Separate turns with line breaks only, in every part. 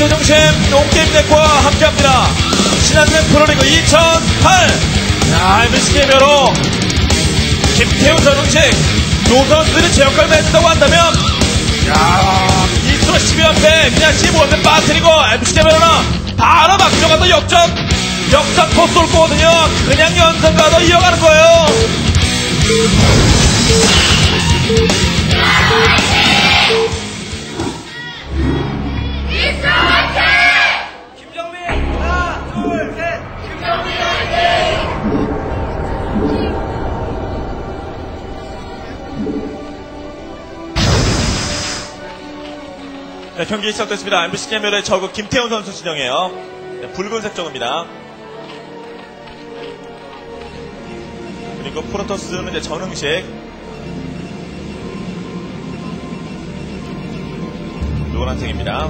최정심 온게임넷과 함께합니다. 신한은행 프로리그 2008. 자, MBC게임으로 김태훈 선웅식 노선수들이 제 역할을 해준다고 한다면, 야, 이스트로 12연패 그냥 15연패 빠뜨리고 MBC게임으로는 바로 막혀가서 역전 코스 올 거거든요. 그냥 연승가도 이어가는 거예요. 김정민 하나 둘셋 김정민 네, 경기 시작됐습니다. MBC게임의 저그 김태훈 선수 진영이에요. 네, 붉은색 저그입니다. 그리고 프로토스는 이제 전흥식, 노란색입니다.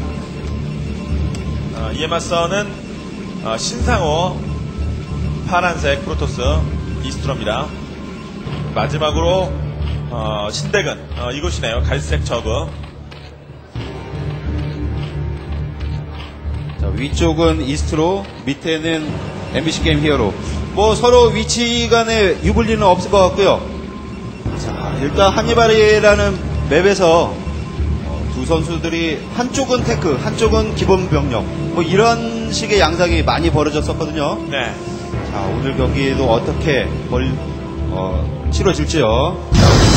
이에 맞서는 신상호, 파란색 프로토스 이스트로입니다. 마지막으로 신대근, 이곳이네요. 갈색 저그.
자, 위쪽은 이스트로, 밑에는 MBC 게임 히어로. 뭐 서로 위치 간에 유불리는 없을 것 같고요. 자, 일단 한니발이라는 맵에서 두 선수들이 한쪽은 테크, 한쪽은 기본 병력, 뭐 이런 식의 양상이 많이 벌어졌었거든요.
네.
자, 오늘 경기에도 어떻게 치러질지요.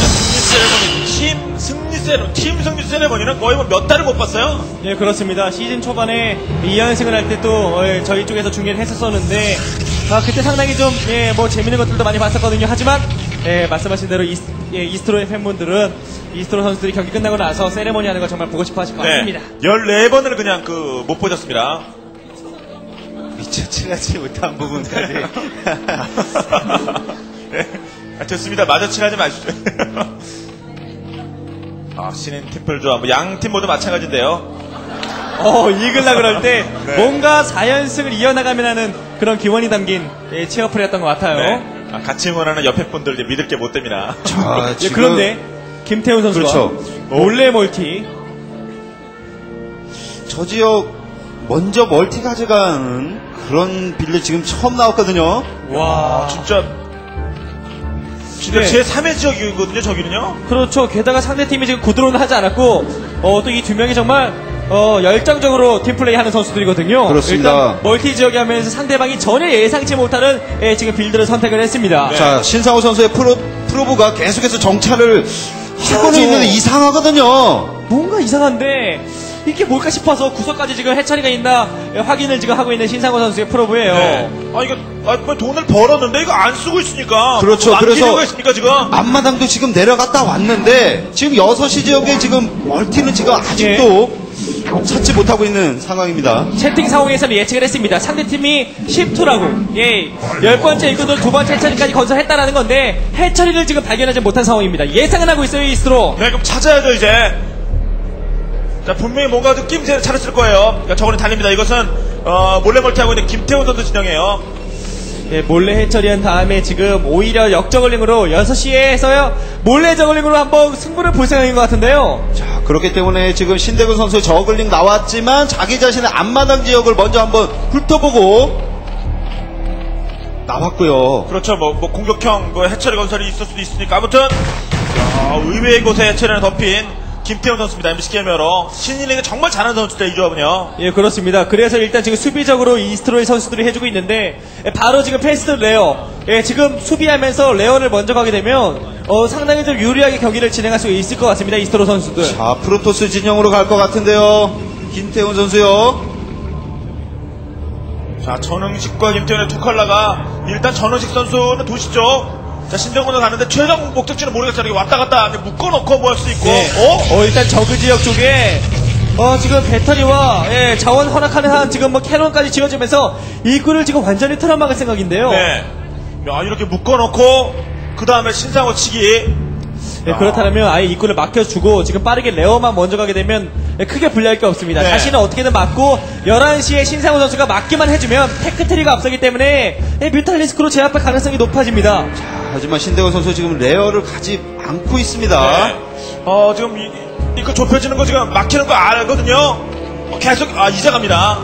팀 승리 세레머니는 거의 뭐 몇 달을 못 봤어요.
네, 그렇습니다. 시즌 초반에 2연승을 할 때 또 저희 쪽에서 중계를 했었었는데, 그때 상당히 좀 뭐 재밌는 것들도 많이 봤었거든요. 하지만 말씀하신 대로 이스트로의 팬분들은 이스트로 선수들이 경기 끝나고 나서 세레머니 하는 거 정말 보고 싶어 하실 것 같습니다.
14번을 그냥 못 보셨습니다.
미처 칠하지 못한 부분까지.
네, 좋습니다. 마저 칠하지 마시죠. 신인 팀플조합, 뭐 양팀 모두 마찬가지인데요.
이글라 그럴 때
네.
뭔가 4연승을 이어나가면 하는 그런 기원이 담긴 체어플이었던 것 같아요.
네. 같이 응원하는 옆에 분들 이제 믿을 게 못 됩니다.
자, 지금...
그런데 김태훈 선수가
그렇죠.
몰래 멀티.
저 지역 먼저 멀티 가져가는 그런 빌드 지금 처음 나왔거든요.
와, 진짜
네.
제 3회 지역이거든요, 저기는요.
그렇죠. 게다가 상대팀이 지금 구드론을 하지 않았고, 또 이 두 명이 정말 열정적으로 팀플레이 하는 선수들이거든요.
그렇습니다.
일단 멀티 지역이 하면서 상대방이 전혀 예상치 못하는 지금 빌드를 선택을 했습니다.
네.
자, 신상호 선수의 프로브가 계속해서 정찰을 하고는 있는데 이상하거든요.
뭔가 이상한데 이게 뭘까 싶어서 구석까지 지금 해처리가 있나 확인을 지금 하고 있는 신상호 선수의 프로브예요.
네. 이거 돈을 벌었는데 이거 안 쓰고 있으니까.
그렇죠. 그래서
있으니까 지금
앞마당도 지금 내려갔다 왔는데 지금 6시 지역에 지금 멀티는 지금 아직도 찾지 못하고 있는 상황입니다.
채팅 상황에서는 예측을 했습니다. 상대팀이 10투라고 10번째 일꾼을 2번째 해처리까지 건설했다라는 건데 해처리를 지금 발견하지 못한 상황입니다. 예상은 하고 있어요, 이스트로.
네, 그럼 찾아야죠 이제. 자, 분명히 뭔가 느낌새를 찾았을 거예요. 그러니까 저거는 달립니다. 이것은 몰래 멀티하고 있는 김태훈 선수 진영이에요.
몰래 해처리한 다음에 지금 오히려 역저글링으로 6시에서요 몰래 저글링으로 한번 승부를 볼 생각인 것 같은데요.
자, 그렇기 때문에 지금 신대근 선수의 저글링 나왔지만 자기 자신의 앞마당 지역을 먼저 한번 훑어보고 나왔고요.
그렇죠. 뭐 공격형 해처리 건설이 있을 수도 있으니까. 아무튼 의외의 곳에 해처리를 덮인 김태훈 선수입니다. MBC 게임으로 신인에게 정말 잘하는 선수들 이 조합은요.
예, 그렇습니다. 그래서 일단 지금 수비적으로 이스트로의 선수들이 해주고 있는데 바로 지금 패스트 레어, 지금 수비하면서 레어를 먼저 가게 되면 상당히 좀 유리하게 경기를 진행할 수 있을 것 같습니다. 이스트로 선수들.
자, 프로토스 진영으로 갈 것 같은데요. 김태훈 선수요.
자, 전흥식과 김태훈의 두 컬러가 일단 전흥식 선수는 도시 쪽. 자, 신정군을 가는데 최종 목적지는 모르겠어요. 이렇게 왔다 갔다 묶어놓고 뭐 할 수 있고.
일단 저그 지역 쪽에 지금 배터리와 자원 허락하는 한 지금 뭐 캐논까지 지어주면서 입구를 지금 완전히 틀어막을 생각인데요.
네. 야, 이렇게 묶어놓고 그 다음에 신상호 치기.
그렇다면 아예 입구를 막혀주고 지금 빠르게 레어만 먼저 가게 되면 크게 불리할 게 없습니다.
네.
자신은 어떻게든 막고 11시에 신상호 선수가 막기만 해주면 테크트리가 앞서기 때문에 뮤탈리스크로 제압할 가능성이 높아집니다.
자, 하지만 신대근 선수 지금 레어를 가지 않고 있습니다.
네. 지금 이거 좁혀지는 거 지금 막히는 거 알거든요. 계속 이제 갑니다.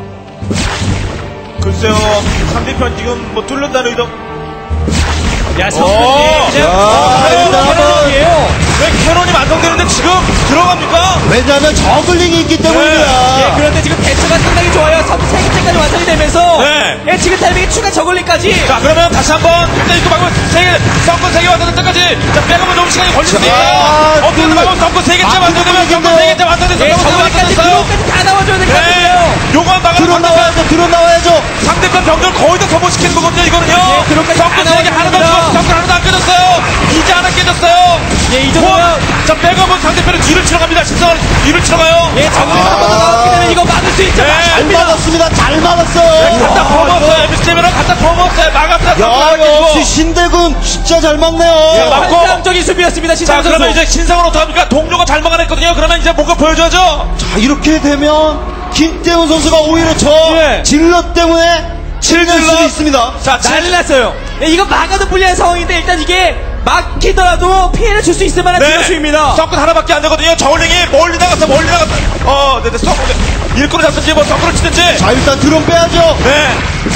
글쎄요, 상대편 지금 뭐 뚫는다는 의도.
야,
오!
그냥
일단 한번
왜 캐논이 완성되는데 지금 들어갑니까?
왜냐하면 저글링이 있기 때문입니다.
예, 그런데 지금 대처가 상당히 좋아요. 3개째까지 완성이 되면서
네.
예, 지금 타이밍에 추가 저글링까지.
자, 그러면 다시 한번 일단 이거 막으면 썬건 3개 완성될 때까지 자, 빼가면 너무 시간이 걸릴 수도 있어요. 어떻게든 막으면 썬건 3개째 완성되면 썬건 3개째 완성돼서
예,
썬건
저글링까지
완성됐어요.
드론까지 다 나와줘야 될 것 같은데요.
요거만 막으면
드론 나와야죠. 드론 나와야죠.
상대편 병력을 거의 다 소모시키는 거거든요, 이거는요.
예, 드론까지
썬건
다
3개 하나도
나와줍니다.
없고 썬건 하나도 안 깨졌어요. 이제 하나 깨졌어요.
예, 이 정도면
자, 백업은 상대편은 뒤를 치러 갑니다. 신상은 뒤를 치러 가요.
예, 저글링 한 번 더 나왔기 때문에 이거 막을 수 있죠.
네.
잘
막습니다.
막았습니다. 잘 막았어요.
갖다 퍼먹었어요. MSC면은 갖다 퍼먹었어요. 막았다.
야, 역시 신대군 진짜 잘 막네요.
막고.
환상적인 수비였습니다.
자,
신상
그러면
선수.
이제 신상은 어떡합니까? 동료가 잘 막아냈거든요. 그러면 이제 뭔가 보여줘야죠.
자, 이렇게 되면 김태훈 선수가 오히려 저
예.
질럿 때문에 칠 수도 있습니다.
자,
난리 났어요. 네, 이거 막아도 불리한 상황인데 일단 이게 막히더라도 피해를 줄 수 있을 만한 딜러수입니다.
서클 하나밖에 안 되거든요. 저울링이 멀리 나갔어. 네네. 서클 일꾼을 잡든지 뭐 서클을 치든지.
자, 일단 드론 빼야죠.
네.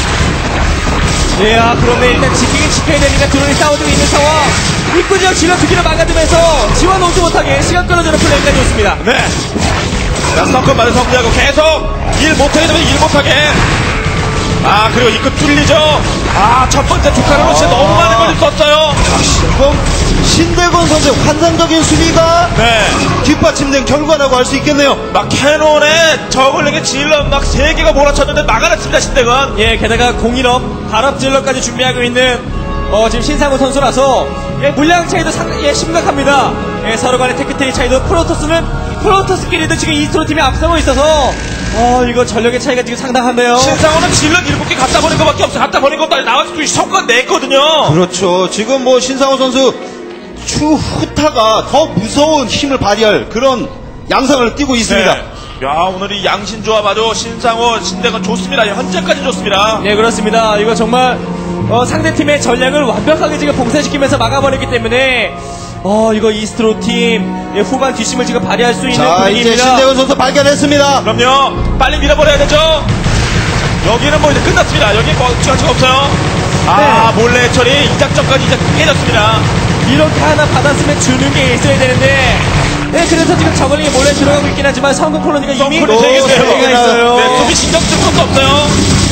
예, 그런데 일단 지키긴 지켜야 되니까 드론이 싸워주고 있는 상황. 입구지역 질러 두 개를 막아두면서 지원 오지 못하게 시간 끌어주는 플레이까지 좋습니다.
네. 자, 서클 말을 정리하고 계속 일 못하게 되면 일 못하게. 그리고 입구 뚫리죠. 첫 번째 주카르로 진짜 너무 많은 걸 썼어요.
이건 신대군 선수의 환상적인 수비가
네.
뒷받침된 결과라고 할 수 있겠네요.
막 캐논에 저글링에 질러 막 3개가 몰아쳤는데 막아냈습니다, 신대건.
예, 게다가 공인업, 발업 질러까지 준비하고 있는 지금 신상우 선수라서 예, 물량 차이도 심각합니다. 예, 서로 간의 테크트리 차이도 프로토스끼리도 지금 이스트로 팀이 앞서고 있어서 이거 전력의 차이가 지금 상당한데요.
신상호는 질러 7개 갖다 버린 것밖에 없어. 갖다 버린 것도 아니고 나와서 성과 냈거든요.
그렇죠. 지금 뭐 신상호 선수 추후타가 더 무서운 힘을 발휘할 그런 양상을 띠고 있습니다.
네. 야, 오늘 이 양신 조합 아주 신상호, 신대건 좋습니다. 현재까지 좋습니다.
네, 그렇습니다. 이거 정말 상대팀의 전략을 완벽하게 지금 봉쇄시키면서 막아버렸기 때문에 이거 이스트로 팀 후반 뒷심을 지금 발휘할 수 있는
자, 이제
분위기입니다.
신대훈 선수 발견했습니다.
그럼요. 빨리 밀어버려야 되죠. 여기는 뭐 이제 끝났습니다. 여기 뭐 시간치가 없어요. 몰래 처리 이 작전까지 이제 깨졌습니다.
이렇게 하나 받았으면 주는 게 있어야 되는데 네, 그래서 지금 저글링이 몰래 들어가고 있긴 하지만 성공 콜로니가 이미
썬콜이 세 개인데요.
세 개가 있어요.
네, 수비 신경 쓸 것도 없어요.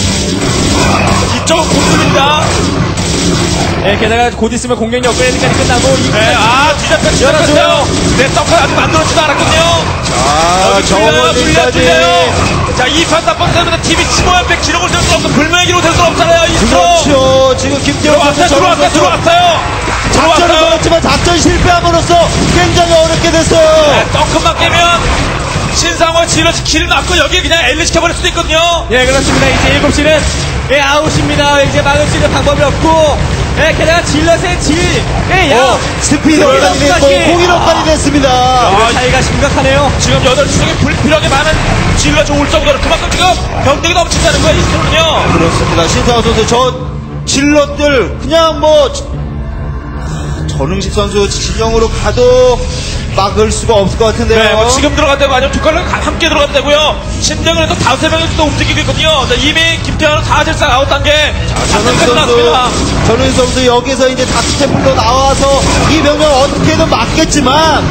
이쪽은 공격입니다.
네, 게다가 곧 있으면 공격력 업그레이드까지 끝나고
네, 뒤잡혔 시작했어요. 네, 서클 아직 만들어지도 않았거든요.
저걸링까지.
자, 2판 4판 때문에 TV 15연패 기록을 셀 수 없어. 불명의 기록을 셀 수 없잖아요, 이스트로.
그렇죠. 지금 김태훈 선수
들어왔어요.
작전을 걸었지만 작전 실패함으로써 굉장히 어렵게 됐어요.
네, 덩크만 깨면 신상호 질러시 길 막고 여기에 그냥 엘리 시켜버릴 수도 있거든요.
예, 그렇습니다. 이제 7시는 아웃입니다. 이제 막을 수 있는 방법이 없고 게다가 질럿의
스피드까지 됐고 공인업까지 됐습니다.
차이가 심각하네요.
지금 8시 중에 불필요하게 많은 질러시 올 정도로 그만큼 지금 병력이 넘친다는 거예요, 이스트로는요.
그렇습니다. 신상호 선수 저 질럿들 그냥 뭐 전흥식 선수 진영으로 가도 막을 수가 없을 것 같은데요.
네, 뭐 지금 들어갈 때고 아니면 두 칼로 함께 들어가도 되고요. 신정을 해서 5-3명이 또 움직이고 있거든요. 자, 이미 김태현은 4질상 아웃 단계.
전흥식 선수 여기서 이제 다크템플로 나와서 이 병력 어떻게든 막겠지만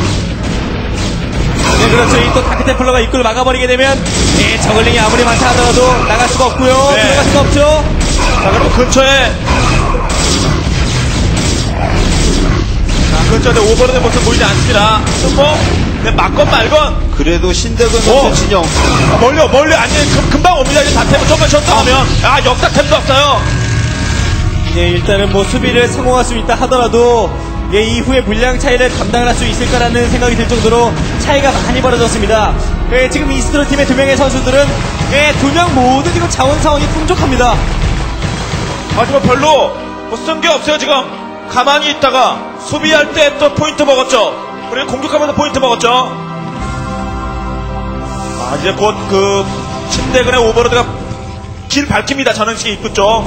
네, 그렇죠. 이 또 다크테플러가 입구를 막아버리게 되면 저글링이 아무리 많다 하더라도 나갈 수가 없고요.
네.
들어갈 수가 없죠.
자, 그리고 근처에 근처에 오버로드의 모습 보이지 않습니다. 뭐, 맞건 말건.
그래도 신대근 선수 진영
멀리, 아니, 금방 옵니다. 이제 다템을 좀만 쉬었다 하면. 역다템도 없어요.
일단은 뭐 수비를 성공할 수 있다 하더라도 이후에 물량 차이를 감당을 할 수 있을까라는 생각이 들 정도로 차이가 많이 벌어졌습니다. 지금 이스트로 팀의 2명의 선수들은 2명 모두 지금 자원 사원이 풍족합니다.
하지만 별로 쓴 게 없어요, 지금. 가만히 있다가 수비할 때 또 포인트 먹었죠. 그리고 공격하면서 포인트 먹었죠. 이제 곧 신대근의 오버로드가 길 밝힙니다. 전원식의 입구 쪽.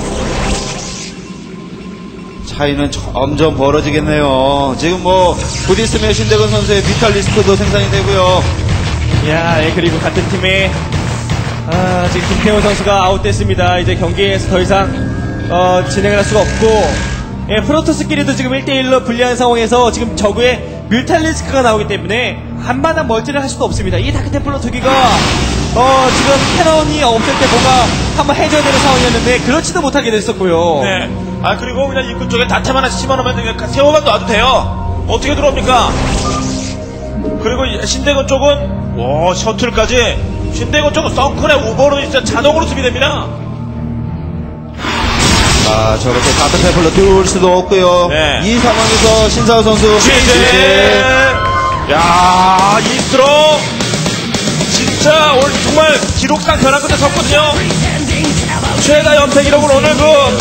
차이는 점점 벌어지겠네요. 지금 뭐 곧 있으면 신대근 선수의 비탈리스크도 생산이 되고요.
그리고 같은 팀의 지금 김태훈 선수가 아웃됐습니다. 이제 경기에서 더 이상 진행을 할 수가 없고, 예, 프로토스끼리도 지금 1대1로 불리한 상황에서 지금 적의 뮤탈리스크가 나오기 때문에 한마당 멀티를 할 수도 없습니다. 이 다크템플러 두 개가 지금 캐논이 없을 때 뭔가 한번 해줘야 되는 상황이었는데 그렇지도 못하게 됐었고요.
네. 아, 그리고 그냥 입구 쪽에 단참 하나 심어놓으면 그냥 세워만 놔도 돼요. 어떻게 들어옵니까? 그리고 신대건 쪽은, 와, 셔틀까지. 신대건 쪽은 썬큰의 오버로 진짜 자동으로 수비됩니다.
아, 저렇게 다크테플러 들어올 수도 없고요.
네.
이 상황에서 신사우 선수
GG! 야, 이스트로! 진짜 오늘 정말 기록상 변화 끝에 섰거든요. 최다 연패 기록은 오늘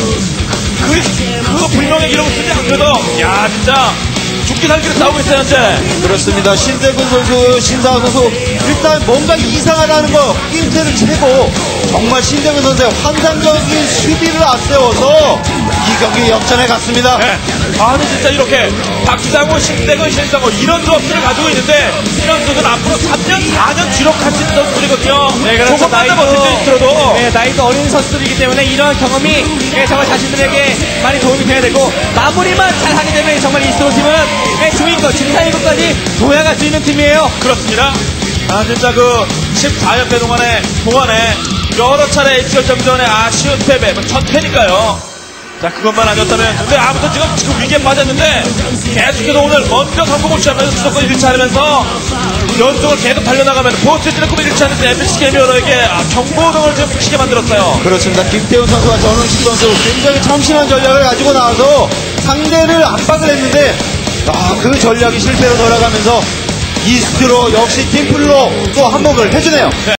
그 불명의 기록을 쓰지 않고도, 야, 진짜 죽기 살기로 싸우고 있어요, 현재.
그렇습니다. 신대근 선수, 신사우 선수 일단 뭔가 이상하다는 거 힌트를 채고 정말 신대근 선수의 환상적인 수비를 앞세워서 이 경기 역전해 갔습니다.
네. 아니, 진짜 이렇게 박상호, 신대건, 신상호 이런 조합들을 가지고 있는데 이런 선수는 앞으로 3년, 4년 기록할 수 있는 선수들이거든요.
네, 그렇죠.
조금만 더 버틸 수 있더라도.
네, 나이도 어린 선수들이기 때문에 이런 경험이 정말 자신들에게 많이 도움이 돼야 되고, 마무리만 잘 하게 되면 정말 이스트로 팀은 중위권, 중상위권까지 도약할 수 있는 팀이에요.
그렇습니다. 아, 진짜 그 14연패 동안에 여러 차례 H결정전에 아쉬운 패배, 첫 패니까요. 자, 그것만 아니었다면. 근데 아무튼 지금 위기에 빠졌는데 계속해서 오늘 먼저 성공을 취하면서 주도권 일치하면서 연속을 계속 달려나가면 포스트의 꿈을 일치하면서 MBC 게임이어에게 경보등을 좀 치게 만들었어요.
그렇습니다. 김태훈 선수와 전원식 선수 굉장히 참신한 전략을 가지고 나와서 상대를 압박을 했는데 그 전략이 실패로 돌아가면서 이스트로 역시 팀플로 또 한몫을 해주네요.